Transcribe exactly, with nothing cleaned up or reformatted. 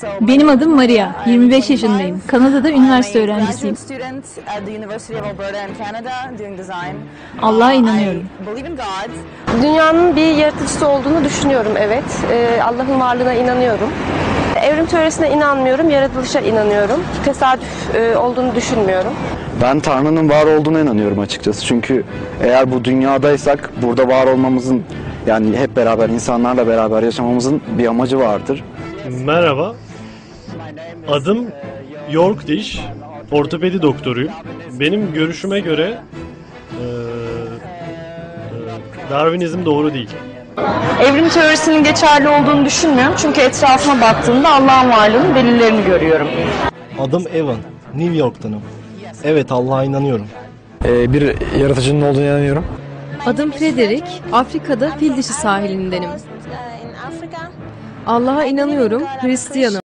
Benim adım Maria, yirmi beş yaşındayım. Kanada'da üniversite öğrencisiyim. Allah'a inanıyorum. Dünyanın bir yaratıcısı olduğunu düşünüyorum, evet. Ee, Allah'ın varlığına inanıyorum. Evrim teorisine inanmıyorum, yaratılışa inanıyorum. Tesadüf e, olduğunu düşünmüyorum. Ben Tanrı'nın var olduğuna inanıyorum açıkçası. Çünkü eğer bu dünyadaysak burada var olmamızın, yani hep beraber insanlarla beraber yaşamamızın bir amacı vardır. Merhaba. Adım York Diş. Ortopedi doktoruyum. Benim görüşüme göre e, e, Darwinizm doğru değil. Evrim teorisinin geçerli olduğunu düşünmüyorum çünkü etrafıma baktığımda Allah'ın varlığının delillerini görüyorum. Adım Evan, New York'tanım. Evet, Allah'a inanıyorum. Ee, bir yaratıcının olduğuna inanıyorum. Adım Frederick, Afrika'da Fil Dişi sahilindenim. Allah'a inanıyorum, Hristiyanım.